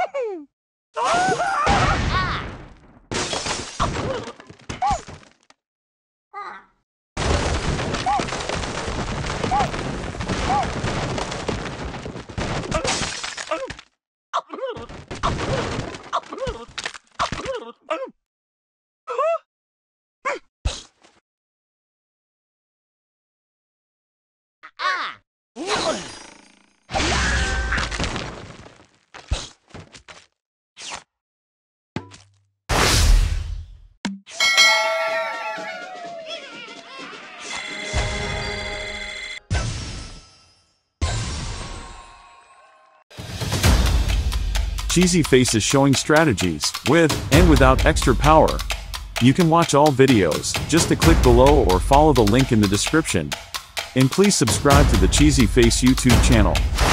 CheesyFace is showing strategies, with and without extra power. You can watch all videos, just to click below or follow the link in the description. And please subscribe to the CheesyFace YouTube channel.